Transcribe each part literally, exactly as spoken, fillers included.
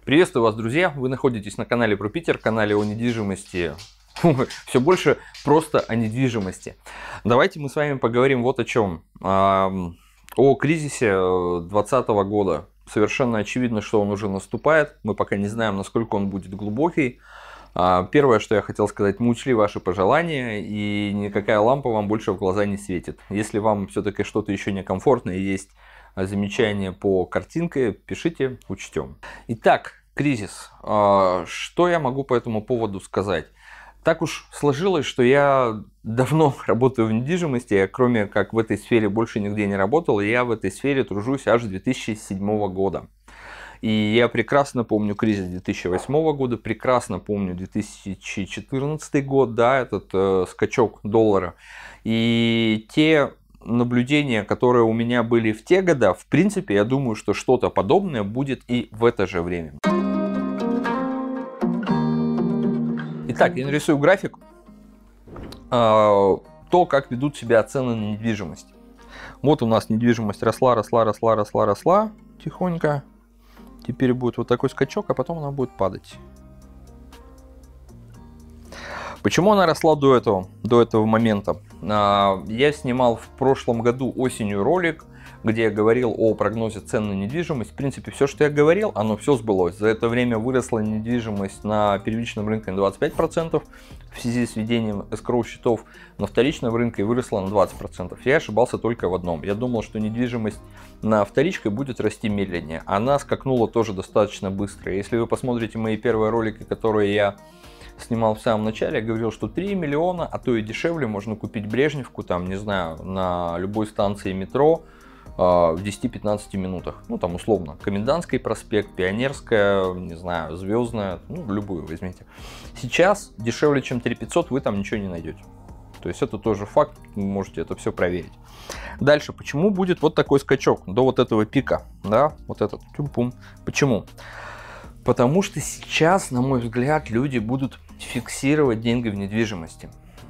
Приветствую вас, друзья! Вы находитесь на канале про Питер, канале о недвижимости. Все больше просто о недвижимости. Давайте мы с вами поговорим вот о чем. О кризисе двадцатого года. Совершенно очевидно, что он уже наступает. Мы пока не знаем, насколько он будет глубокий. Первое, что я хотел сказать, мы учли ваши пожелания, и никакая лампа вам больше в глаза не светит. Если вам все-таки что-то еще некомфортно и есть замечания по картинке, пишите, учтем. Итак, кризис. Что я могу по этому поводу сказать? Так уж сложилось, что я давно работаю в недвижимости, я кроме как в этой сфере больше нигде не работал, и я в этой сфере тружусь аж с две тысячи седьмого года. И я прекрасно помню кризис две тысячи восьмого года, прекрасно помню две тысячи четырнадцатый год, да, этот э, скачок доллара. И те наблюдения, которые у меня были в те годы, в принципе, я думаю, что что-то подобное будет и в это же время. Итак, я нарисую график, то, как ведут себя цены на недвижимость. Вот у нас недвижимость росла, росла, росла, росла, росла тихонько. Теперь будет вот такой скачок, а потом она будет падать. Почему она росла до этого, до этого момента? Я снимал в прошлом году осенью ролик, где я говорил о прогнозе цен на недвижимость. В принципе, все, что я говорил, оно все сбылось. За это время выросла недвижимость на первичном рынке на двадцать пять процентов в связи с введением эскроу счетов, на вторичном рынке выросла на двадцать процентов. Я ошибался только в одном. Я думал, что недвижимость на вторичке будет расти медленнее. Она скакнула тоже достаточно быстро. Если вы посмотрите мои первые ролики, которые я снимал в самом начале, я говорил, что три миллиона, а то и дешевле, можно купить Брежневку, там, не знаю, на любой станции метро э, в десяти-пятнадцати минутах. Ну, там, условно, Комендантский проспект, Пионерская, не знаю, Звездная, ну, любую возьмите. Сейчас дешевле, чем три пятьсот, вы там ничего не найдете. То есть это тоже факт, вы можете это все проверить. Дальше, почему будет вот такой скачок до вот этого пика, да, вот этот, тюм-пум. Почему? Потому что сейчас, на мой взгляд, люди будут фиксировать деньги в недвижимости.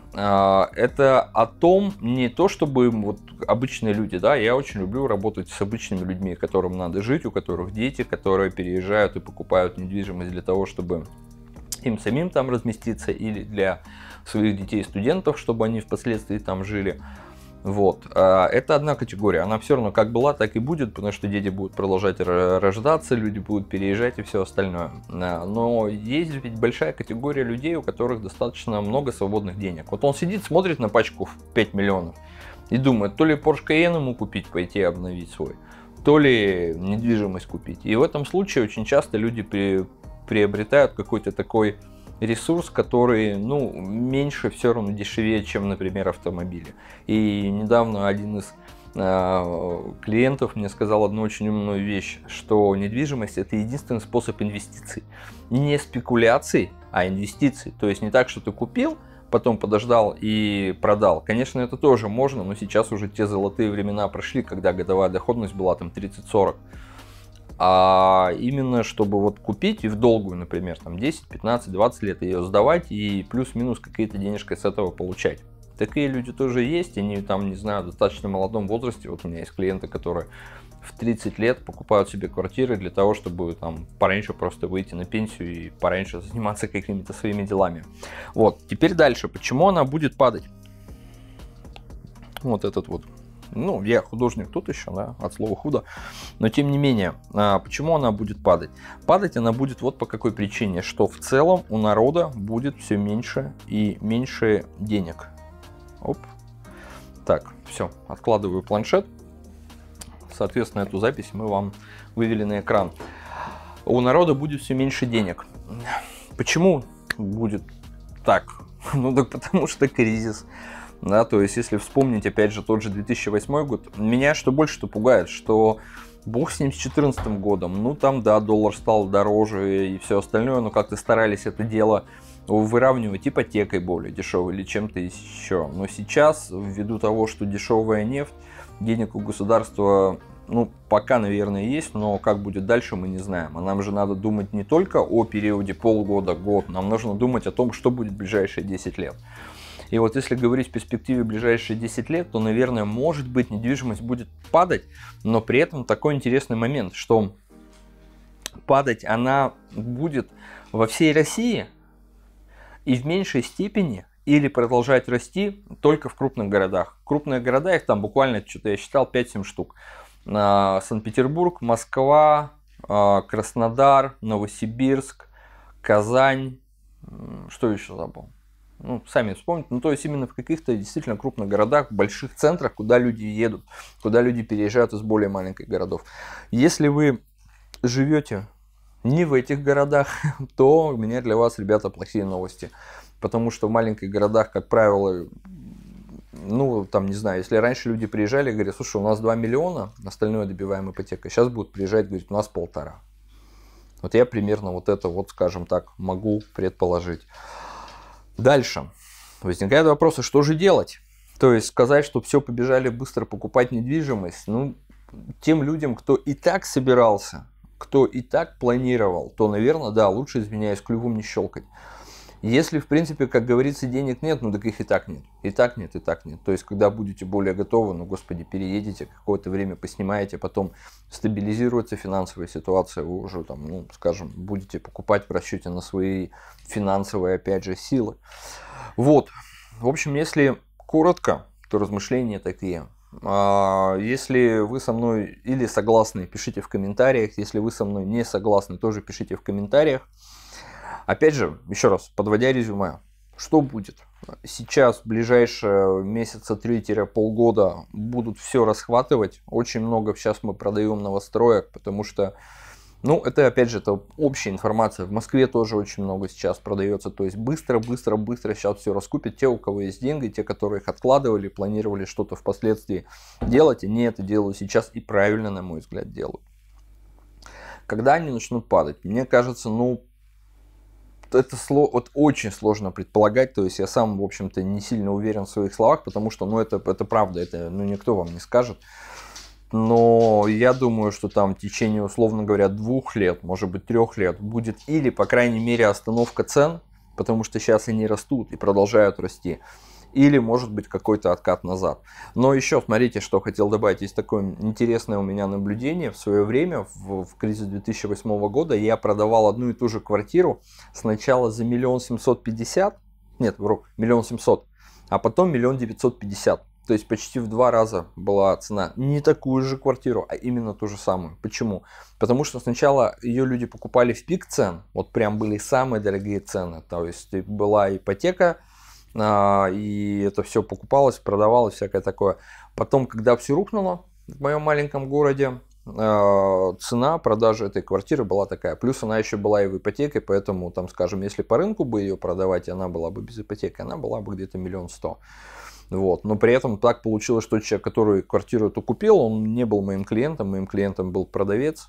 Это о том, не то чтобы вот обычные люди, да, я очень люблю работать с обычными людьми, которым надо жить, у которых дети, которые переезжают и покупают недвижимость для того, чтобы им самим там разместиться, или для своих детей-студентов, чтобы они впоследствии там жили. Вот. Это одна категория, она все равно как была, так и будет, потому что дети будут продолжать рождаться, люди будут переезжать и все остальное. Но есть ведь большая категория людей, у которых достаточно много свободных денег. Вот он сидит, смотрит на пачку в пять миллионов и думает, то ли Porsche Cayenne ему купить, пойти обновить свой, то ли недвижимость купить. И в этом случае очень часто люди при, приобретают какой-то такой ресурс, который, ну, меньше, все равно дешевее, чем, например, автомобили. И недавно один из э, клиентов мне сказал одну очень умную вещь, что недвижимость — это единственный способ инвестиций. Не спекуляций, а инвестиций. То есть не так, что ты купил, потом подождал и продал. Конечно, это тоже можно, но сейчас уже те золотые времена прошли, когда годовая доходность была там тридцать-сорок. А именно, чтобы вот купить и в долгую, например, там десять, пятнадцать, двадцать лет ее сдавать и плюс-минус какие-то денежки с этого получать. Такие люди тоже есть, они там, не знаю, в достаточно молодом возрасте. Вот у меня есть клиенты, которые в тридцать лет покупают себе квартиры для того, чтобы там пораньше просто выйти на пенсию и пораньше заниматься какими-то своими делами. Вот, теперь дальше. Почему она будет падать? Вот этот вот. Ну, я художник тут еще, да, от слова худо. Но тем не менее, почему она будет падать? Падать она будет вот по какой причине, что в целом у народа будет все меньше и меньше денег. Оп. Так, все, откладываю планшет. Соответственно, эту запись мы вам вывели на экран. У народа будет все меньше денег. Почему будет так? Ну, так потому что кризис. Да, то есть, если вспомнить, опять же, тот же две тысячи восьмой год, меня что больше что пугает, что бог с ним, с две тысячи четырнадцатым годом, ну там, да, доллар стал дороже и все остальное, но как-то старались это дело выравнивать ипотекой более дешевой или чем-то еще. Но сейчас, ввиду того, что дешевая нефть, денег у государства, ну, пока, наверное, есть, но как будет дальше, мы не знаем. А нам же надо думать не только о периоде полгода, год, нам нужно думать о том, что будет в ближайшие десять лет. И вот если говорить в перспективе ближайшие десять лет, то, наверное, может быть, недвижимость будет падать, но при этом такой интересный момент, что падать она будет во всей России и в меньшей степени или продолжать расти только в крупных городах. Крупные города, их там буквально, что-то я считал, пять-семь штук. Санкт-Петербург, Москва, Краснодар, Новосибирск, Казань, что еще забыл? Ну, сами вспомните. Ну, то есть, именно в каких-то действительно крупных городах, больших центрах, куда люди едут, куда люди переезжают из более маленьких городов. Если вы живете не в этих городах, то у меня для вас, ребята, плохие новости. Потому что в маленьких городах, как правило, ну, там, не знаю, если раньше люди приезжали и говорят, слушай, у нас два миллиона, остальное добиваем ипотекой. Сейчас будут приезжать, говорить, у нас полтора. Вот я примерно вот это, вот, скажем так, могу предположить. Дальше. Возникает вопрос, а что же делать? То есть сказать, что все, побежали быстро покупать недвижимость, ну, тем людям, кто и так собирался, кто и так планировал, то, наверное, да, лучше, извиняюсь, клювом не щелкать. Если, в принципе, как говорится, денег нет, ну так их и так нет. И так нет, и так нет. То есть, когда будете более готовы, ну, господи, переедете, какое-то время поснимаете, потом стабилизируется финансовая ситуация, вы уже, там, ну, скажем, будете покупать в расчете на свои финансовые, опять же, силы. Вот. В общем, если коротко, то размышления такие. Если вы со мной или согласны, пишите в комментариях. Если вы со мной не согласны, тоже пишите в комментариях. Опять же, еще раз, подводя резюме, что будет? Сейчас, в ближайшие месяца три-полгода будут все расхватывать. Очень много сейчас мы продаем новостроек, потому что, ну, это, опять же, это общая информация. В Москве тоже очень много сейчас продается. То есть быстро, быстро, быстро сейчас все раскупят. Те, у кого есть деньги, те, которые их откладывали, планировали что-то впоследствии делать, они это делают сейчас и правильно, на мой взгляд, делают. Когда они начнут падать? Мне кажется, ну, это вот очень сложно предполагать, то есть я сам, в общем-то, не сильно уверен в своих словах, потому что, ну, это, это правда, это, ну, никто вам не скажет. Но я думаю, что там в течение, условно говоря, двух лет, может быть, трех лет будет или, по крайней мере, остановка цен, потому что сейчас они растут и продолжают расти, или, может быть, какой-то откат назад. Но еще, смотрите, что хотел добавить. Есть такое интересное у меня наблюдение. В свое время, в, в кризис две тысячи восьмого года, я продавал одну и ту же квартиру сначала за миллион семьсот пятьдесят, нет, вру, миллион семьсот, а потом миллион девятьсот пятьдесят. То есть почти в два раза была цена. Не такую же квартиру, а именно ту же самую. Почему? Потому что сначала ее люди покупали в пик цен. Вот прям были самые дорогие цены. То есть была ипотека, и это все покупалось, продавалось, всякое такое. Потом, когда все рухнуло в моем маленьком городе, цена продажи этой квартиры была такая. Плюс она еще была и в ипотеке, поэтому, там, скажем, если по рынку бы ее продавать, она была бы без ипотеки, она была бы где-то миллион сто. Вот. Но при этом так получилось, что человек, который квартиру эту купил, он не был моим клиентом, моим клиентом был продавец.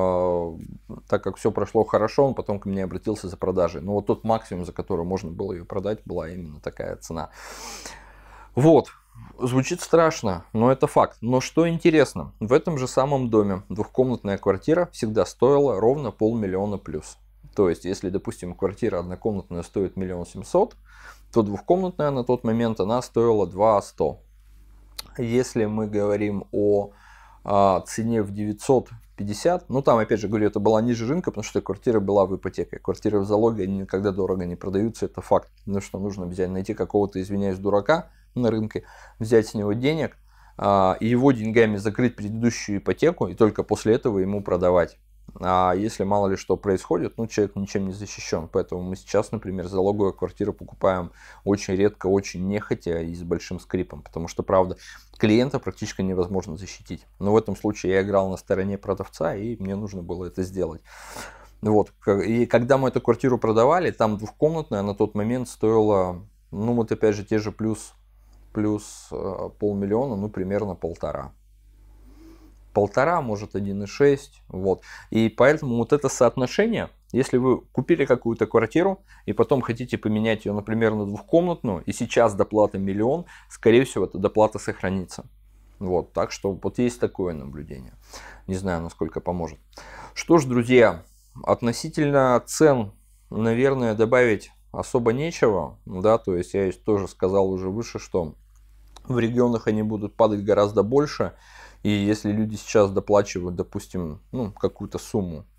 Так как все прошло хорошо, он потом ко мне обратился за продажей. Но вот тот максимум, за который можно было ее продать, была именно такая цена. Вот. Звучит страшно, но это факт. Но что интересно, в этом же самом доме двухкомнатная квартира всегда стоила ровно полмиллиона плюс. То есть, если, допустим, квартира однокомнатная стоит миллион семьсот, то двухкомнатная на тот момент она стоила два сто. Если мы говорим о, о цене в девятьсот пятьдесят, ну там, опять же говорю, это была ниже рынка, потому что квартира была в ипотеке. Квартиры в залоге, они никогда дорого не продаются, это факт. Ну что, нужно взять, найти какого-то, извиняюсь, дурака на рынке, взять с него денег, а, и его деньгами закрыть предыдущую ипотеку, и только после этого ему продавать. А если мало ли что происходит, ну, человек ничем не защищен. Поэтому мы сейчас, например, залоговую квартиру покупаем очень редко, очень нехотя и с большим скрипом. Потому что, правда, клиента практически невозможно защитить. Но в этом случае я играл на стороне продавца, и мне нужно было это сделать. Вот. И когда мы эту квартиру продавали, там двухкомнатная на тот момент стоила, ну, вот опять же, те же плюс, плюс э, полмиллиона, ну, примерно полтора. Полтора, может один и шесть, вот. И поэтому вот это соотношение, если вы купили какую-то квартиру и потом хотите поменять ее, например, на двухкомнатную, и сейчас доплата миллион, скорее всего, эта доплата сохранится. Вот, так что вот есть такое наблюдение. Не знаю, насколько поможет. Что ж, друзья, относительно цен, наверное, добавить особо нечего, да, то есть я тоже сказал уже выше, что в регионах они будут падать гораздо больше. И если люди сейчас доплачивают, допустим, ну, какую-то сумму,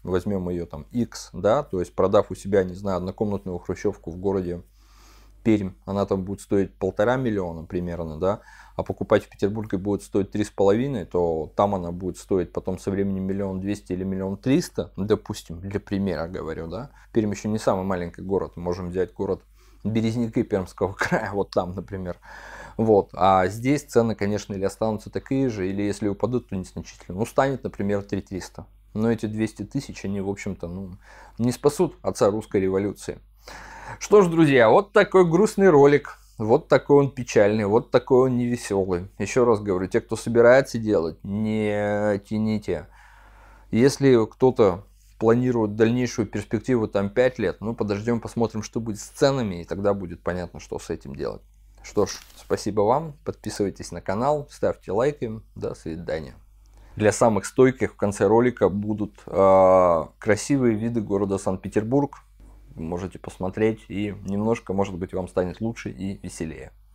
возьмем ее там X, да, то есть продав у себя, не знаю, однокомнатную хрущевку в городе Пермь, она там будет стоить полтора миллиона примерно, да, а покупать в Петербурге будет стоить три с половиной, то там она будет стоить потом со временем миллион двести или миллион триста, допустим, для примера говорю, да. Пермь еще не самый маленький город, мы можем взять город Березники Пермского края, вот там, например. Вот. А здесь цены, конечно, или останутся такие же, или если упадут, то незначительно. Ну, станет, например, три триста. Но эти двести тысяч, они, в общем-то, ну, не спасут отца русской революции. Что ж, друзья, вот такой грустный ролик. Вот такой он печальный, вот такой он невеселый. Еще раз говорю, те, кто собирается делать, не тяните. Если кто-то планирует дальнейшую перспективу там пять лет, ну подождем, посмотрим, что будет с ценами, и тогда будет понятно, что с этим делать. Что ж, спасибо вам, подписывайтесь на канал, ставьте лайки, до свидания. Для самых стойких в конце ролика будут э, красивые виды города Санкт-Петербург. Можете посмотреть, и немножко, может быть, вам станет лучше и веселее.